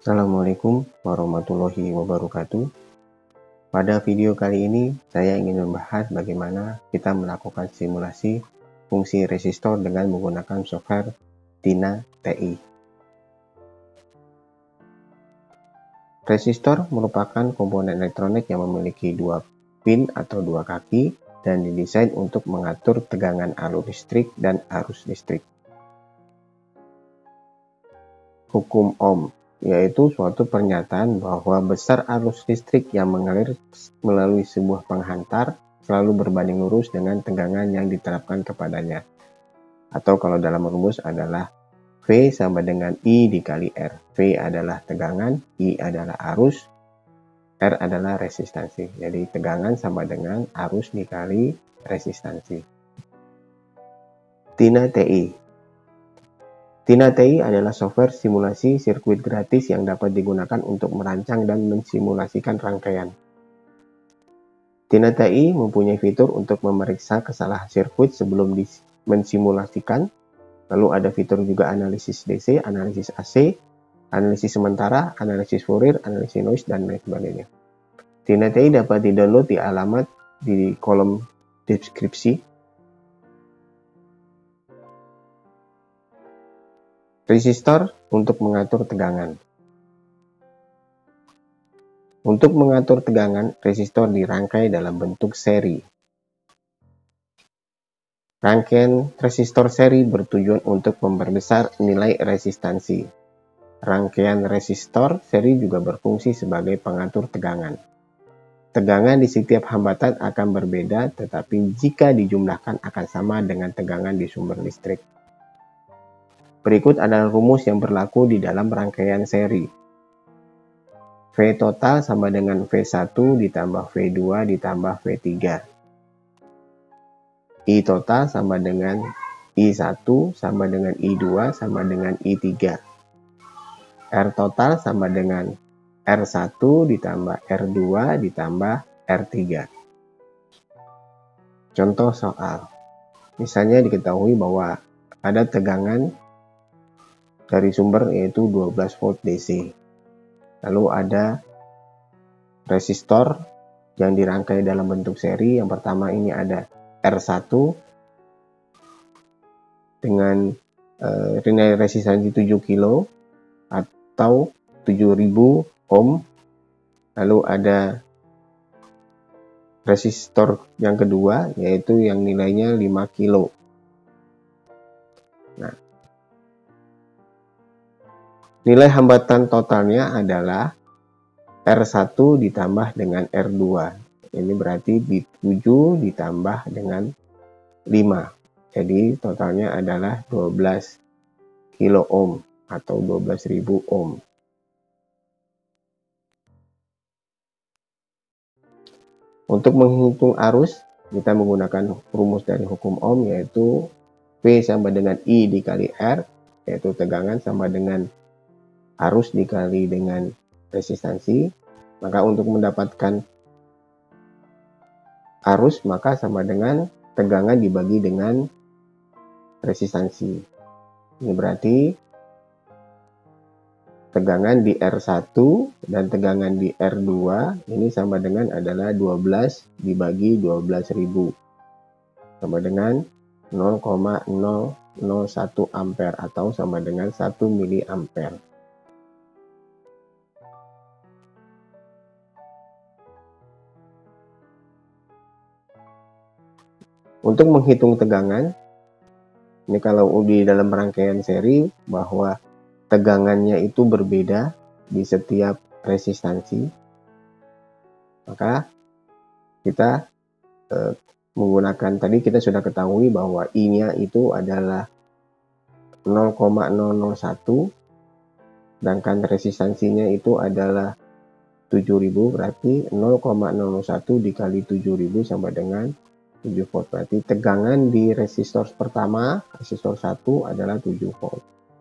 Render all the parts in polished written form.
Assalamualaikum warahmatullahi wabarakatuh. Pada video kali ini, saya ingin membahas bagaimana kita melakukan simulasi fungsi resistor dengan menggunakan software Tina TI. Resistor merupakan komponen elektronik yang memiliki dua pin atau dua kaki dan didesain untuk mengatur tegangan alur listrik dan arus listrik. Hukum Ohm yaitu suatu pernyataan bahwa besar arus listrik yang mengalir melalui sebuah penghantar selalu berbanding lurus dengan tegangan yang diterapkan kepadanya. Atau kalau dalam rumus adalah V sama dengan I dikali R. V adalah tegangan, I adalah arus, R adalah resistansi. Jadi tegangan sama dengan arus dikali resistansi. Tina TI. Tina TI adalah software simulasi sirkuit gratis yang dapat digunakan untuk merancang dan mensimulasikan rangkaian. Tina TI mempunyai fitur untuk memeriksa kesalahan sirkuit sebelum mensimulasikan. Lalu ada fitur juga analisis DC, analisis AC, analisis sementara, analisis Fourier, analisis noise, dan lain sebagainya. Tina TI dapat di-download di alamat di kolom deskripsi. Resistor untuk mengatur tegangan. Untuk mengatur tegangan, resistor dirangkai dalam bentuk seri. Rangkaian resistor seri bertujuan untuk memperbesar nilai resistansi. Rangkaian resistor seri juga berfungsi sebagai pengatur tegangan. Tegangan di setiap hambatan akan berbeda, tetapi jika dijumlahkan akan sama dengan tegangan di sumber listrik. Berikut adalah rumus yang berlaku di dalam rangkaian seri. V total sama dengan V1 ditambah V2 ditambah V3. I total sama dengan I1 sama dengan I2 sama dengan I3. R total sama dengan R1 ditambah R2 ditambah R3. Contoh soal. Misalnya diketahui bahwa ada tegangan dari sumber yaitu 12 volt DC. Lalu ada resistor yang dirangkai dalam bentuk seri. Yang pertama ini ada R1 dengan nilai resistansi 7 kilo atau 7000 ohm. Lalu ada resistor yang kedua yaitu yang nilainya 5 kilo. Nah, nilai hambatan totalnya adalah R1 ditambah dengan R2. Ini berarti 7 ditambah dengan 5. Jadi totalnya adalah 12 kilo ohm atau 12.000 ohm. Untuk menghitung arus, kita menggunakan rumus dari hukum Ohm yaitu V sama dengan I dikali R, yaitu tegangan sama dengan arus dikali dengan resistansi. Maka untuk mendapatkan arus maka sama dengan tegangan dibagi dengan resistansi. Ini berarti tegangan di R1 dan tegangan di R2 ini sama dengan adalah 12 dibagi 12.000 sama dengan 0,001 ampere atau sama dengan 1 miliampere. Untuk menghitung tegangan, ini kalau di dalam rangkaian seri bahwa tegangannya itu berbeda di setiap resistansi, maka kita menggunakan, tadi kita sudah ketahui bahwa I-nya itu adalah 0,001, sedangkan resistansinya itu adalah 7000, berarti 0,001 dikali 7000 sama dengan 7 volt. Berarti tegangan di resistor pertama, resistor 1 adalah 7 volt.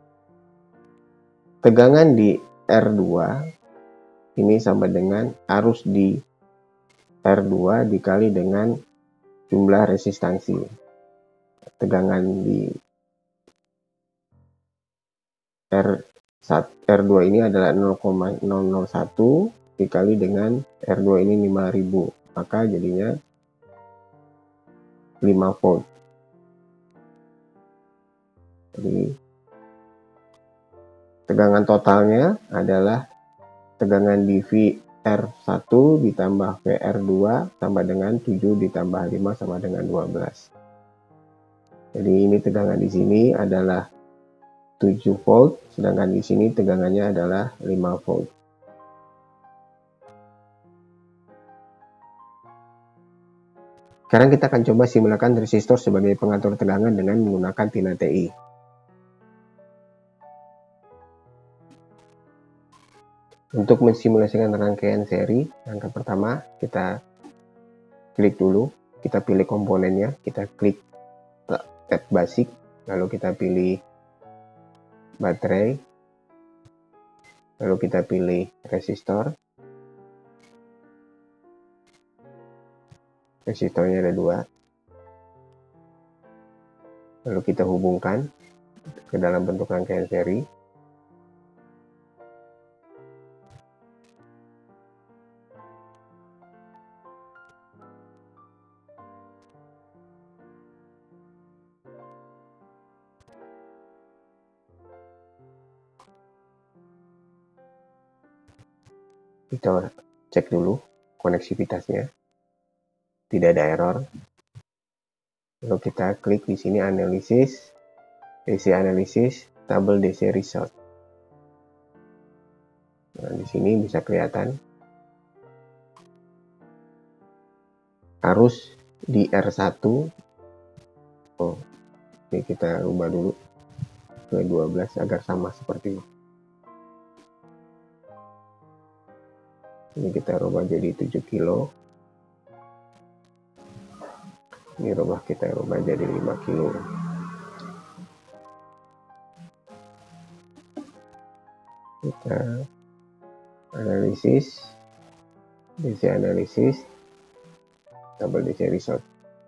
Tegangan di R2 ini sama dengan arus di R2 dikali dengan jumlah resistansi. Tegangan di R2 ini adalah 0,001 dikali dengan R2 ini 5000, maka jadinya 5 volt. Jadi tegangan totalnya adalah tegangan di VR1 ditambah VR2 sama dengan 7 ditambah 5 sama dengan 12. Jadi ini tegangan di sini adalah 7 volt, sedangkan di sini tegangannya adalah 5 volt. Sekarang kita akan coba simulasikan resistor sebagai pengatur tegangan dengan menggunakan Tina TI. Untuk mensimulasikan rangkaian seri, langkah pertama kita klik dulu, kita pilih komponennya, kita klik tab basic, lalu kita pilih baterai, lalu kita pilih resistor. Resistornya ada 2, lalu kita hubungkan ke dalam bentuk rangkaian seri. Kita cek dulu koneksivitasnya, tidak ada error. Lalu kita klik di sini analisis, DC analisis, tabel DC result. Nah, di sini bisa kelihatan arus di R1. Oh, ini kita ubah dulu ke 12 agar sama seperti ini. Ini kita rubah jadi 7 kilo. Ini kita rubah jadi 5 kilo. Kita analisis, DC analisis, tabel DC result.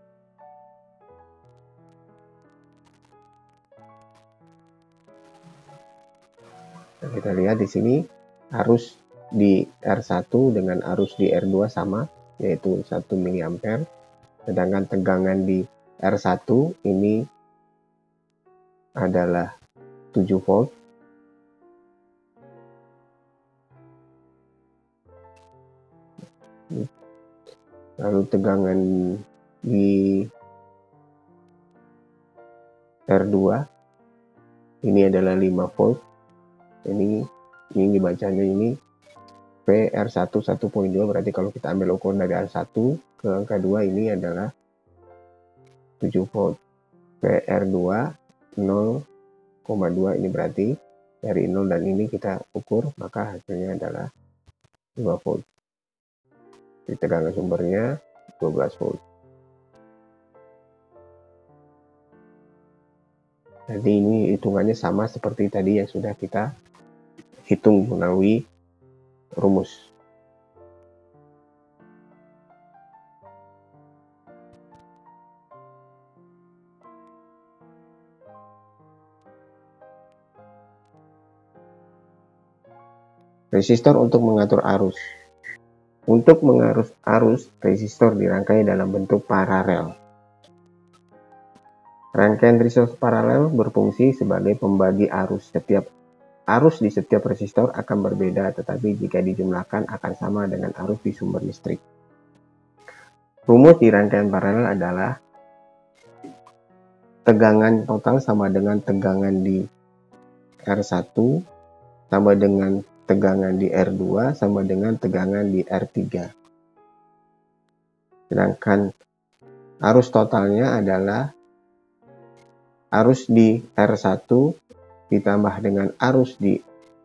Nah, kita lihat di sini arus di R1 dengan arus di R2 sama, yaitu 1 mA. Sedangkan tegangan di R1 ini adalah 7 volt. Lalu tegangan di R2 ini adalah 5 volt. Ini dibacanya ini PR1 1.2, berarti kalau kita ambil ukuran dari R1 ke angka 2 ini adalah 7 volt. PR2 0,2 ini berarti dari 0 dan ini kita ukur, maka hasilnya adalah 5 volt. Di tegangan sumbernya 12 volt. Jadi ini hitungannya sama seperti tadi yang sudah kita hitung melalui rumus. Resistor untuk mengatur arus. Untuk mengatur arus, resistor dirangkai dalam bentuk paralel. Rangkaian resistor paralel berfungsi sebagai pembagi arus. Arus di setiap resistor akan berbeda, tetapi jika dijumlahkan akan sama dengan arus di sumber listrik. Rumus di rangkaian paralel adalah tegangan total sama dengan tegangan di R1 sama dengan tegangan di R2 sama dengan tegangan di R3. Sedangkan arus totalnya adalah arus di R1 ditambah dengan arus di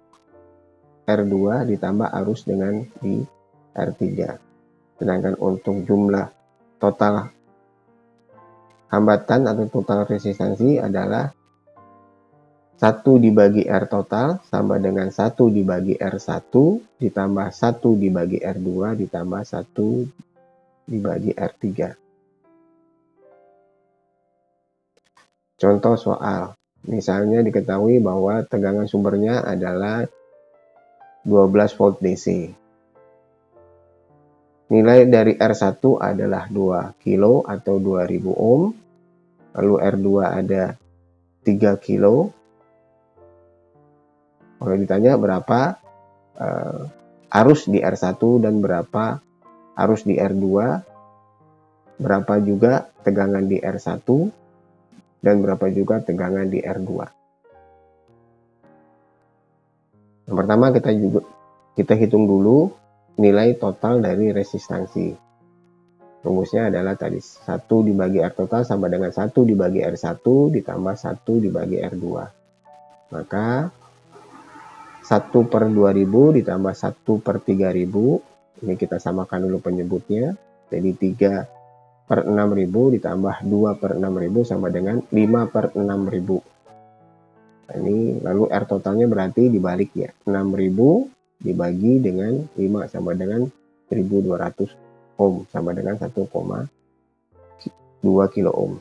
R2 ditambah arus dengan di R3. Sedangkan untuk jumlah total hambatan atau total resistansi adalah 1 dibagi R total sama dengan 1 dibagi R1 ditambah 1 dibagi R2 ditambah 1 dibagi R3. Contoh soal. Misalnya diketahui bahwa tegangan sumbernya adalah 12 volt DC. Nilai dari R1 adalah 2 kilo atau 2000 ohm. Lalu R2 ada 3 kilo. Kalau ditanya berapa arus di R1 dan berapa arus di R2, berapa juga tegangan di R1, dan berapa juga tegangan di R2. Yang pertama kita hitung dulu nilai total dari resistansi. Rumusnya adalah tadi 1 dibagi R total sama dengan 1 dibagi R1 ditambah 1 dibagi R2. Maka 1 per 2000 ditambah 1 per 3000. Ini kita samakan dulu penyebutnya. Jadi 3 per 6000 ditambah 2 per 6000 sama dengan 5 per 6000. Nah, ini lalu R totalnya berarti dibalik ya. 6000 dibagi dengan 5 sama dengan 1200 ohm sama dengan 1,2 kilo ohm.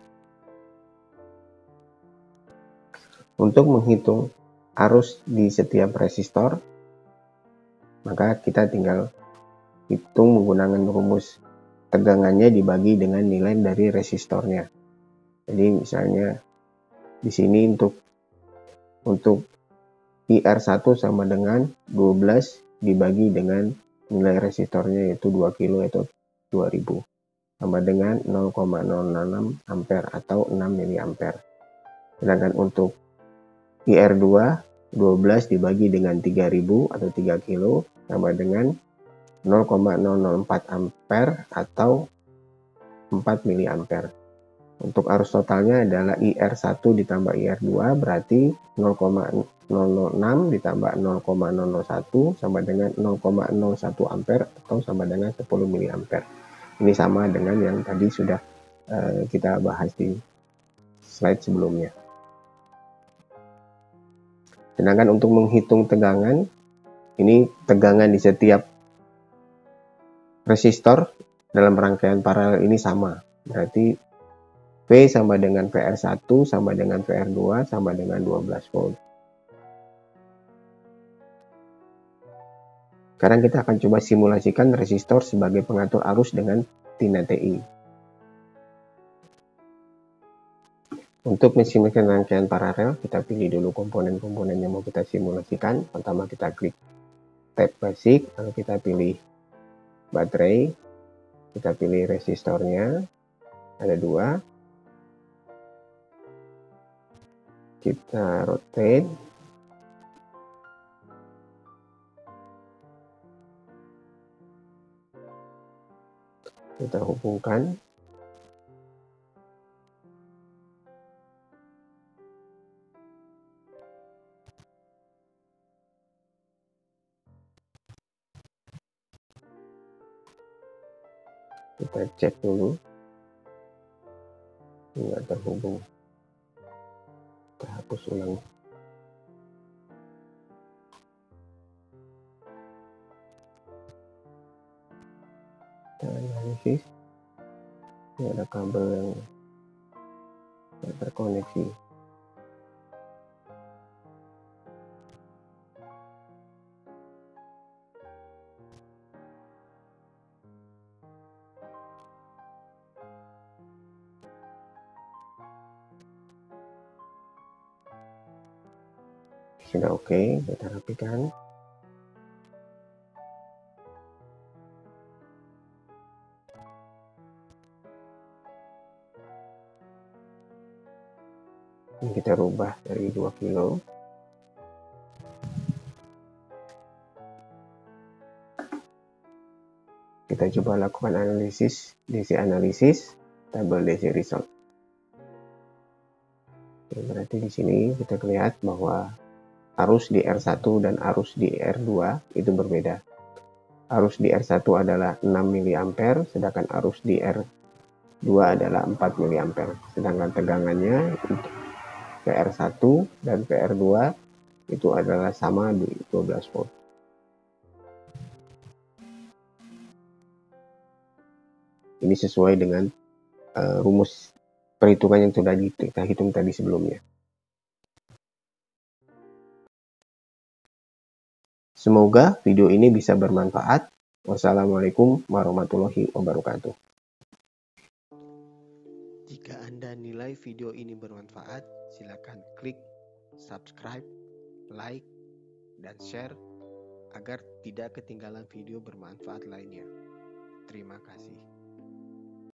Untuk menghitung arus di setiap resistor, maka kita tinggal hitung menggunakan rumus tegangannya dibagi dengan nilai dari resistornya. Jadi misalnya di sini untuk IR1 sama dengan 12 dibagi dengan nilai resistornya yaitu 2 kilo yaitu 2000 sama dengan 0,066 ampere atau 6 miliampere. Sedangkan untuk IR2 12 dibagi dengan 3000 atau 3 kilo sama dengan 0,004 ampere atau 4 miliampere. Untuk arus totalnya adalah IR1 ditambah IR2 berarti 0,006 ditambah 0,001 sama dengan 0,01 ampere atau sama dengan 10 miliampere. Ini sama dengan yang tadi sudah kita bahas di slide sebelumnya. Sedangkan untuk menghitung tegangan, ini tegangan di setiap resistor dalam rangkaian paralel ini sama. Berarti V sama dengan VR1 sama dengan VR2 sama dengan 12 volt. Sekarang kita akan coba simulasikan resistor sebagai pengatur arus dengan TI. Untuk mensimulasikan rangkaian paralel, kita pilih dulu komponen-komponen yang mau kita simulasikan. Pertama kita klik tab basic, lalu kita pilih baterai, kita pilih resistornya, ada 2, kita rotate, kita hubungkan, kita cek dulu, nggak terhubung, kita hapus ulang. Kita analisis, ini ada kabel yang tidak terkoneksi. Sudah oke, kita rapikan. Ini kita rubah dari 2 kilo. Kita coba lakukan analisis, DC analisis, tabel DC result. Oke, berarti di sini kita lihat bahwa arus di R1 dan arus di R2 itu berbeda. Arus di R1 adalah 6 miliampere, sedangkan arus di R2 adalah 4 miliampere. Sedangkan tegangannya untuk PR1 dan PR2 itu adalah sama di 12 volt. Ini sesuai dengan rumus perhitungan yang sudah kita hitung tadi sebelumnya. Semoga video ini bisa bermanfaat. Wassalamualaikum warahmatullahi wabarakatuh. Jika Anda nilai video ini bermanfaat, silakan klik subscribe, like, dan share agar tidak ketinggalan video bermanfaat lainnya. Terima kasih.